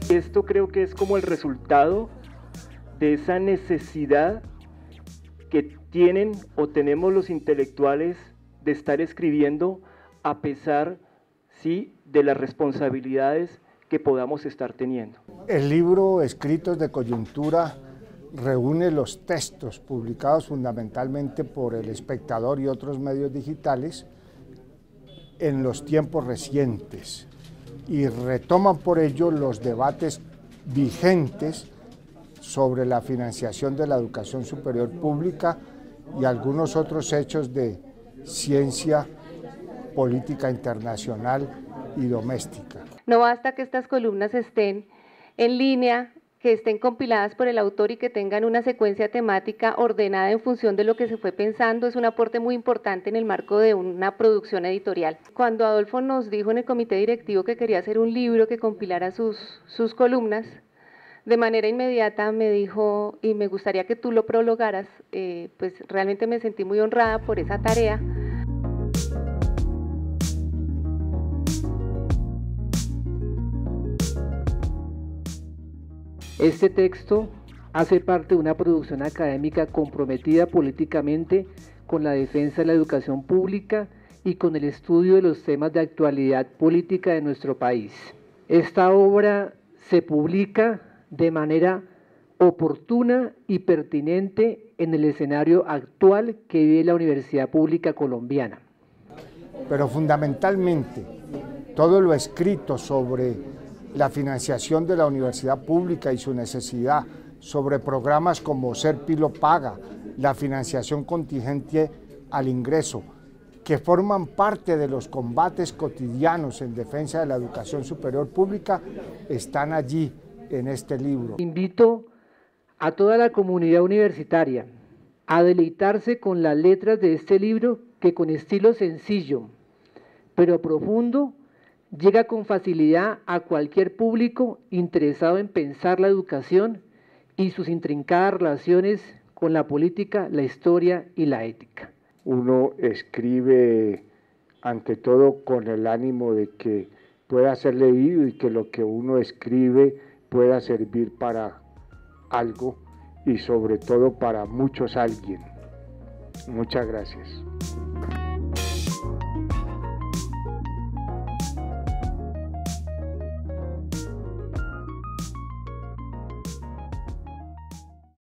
Esto creo que es como el resultado de esa necesidad que tienen o tenemos los intelectuales de estar escribiendo a pesar, sí, de las responsabilidades que podamos estar teniendo. El libro Escritos de Coyuntura reúne los textos publicados fundamentalmente por El Espectador y otros medios digitales en los tiempos recientes y retoman por ello los debates vigentes sobre la financiación de la educación superior pública y algunos otros hechos de ciencia, política internacional y doméstica. No basta que estas columnas estén en línea, que estén compiladas por el autor y que tengan una secuencia temática ordenada en función de lo que se fue pensando, es un aporte muy importante en el marco de una producción editorial. Cuando Adolfo nos dijo en el comité directivo que quería hacer un libro que compilara sus columnas, de manera inmediata me dijo, y me gustaría que tú lo prologaras, pues realmente me sentí muy honrada por esa tarea. Este texto hace parte de una producción académica comprometida políticamente con la defensa de la educación pública y con el estudio de los temas de actualidad política de nuestro país. Esta obra se publica de manera oportuna y pertinente en el escenario actual que vive la Universidad Pública Colombiana. Pero fundamentalmente, todo lo escrito sobre la financiación de la universidad pública y su necesidad, sobre programas como Serpi lo paga, la financiación contingente al ingreso, que forman parte de los combates cotidianos en defensa de la educación superior pública, están allí en este libro. Invito a toda la comunidad universitaria a deleitarse con las letras de este libro que con estilo sencillo, pero profundo, llega con facilidad a cualquier público interesado en pensar la educación y sus intrincadas relaciones con la política, la historia y la ética. Uno escribe ante todo con el ánimo de que pueda ser leído y que lo que uno escribe pueda servir para algo y sobre todo para muchos alguien. Muchas gracias.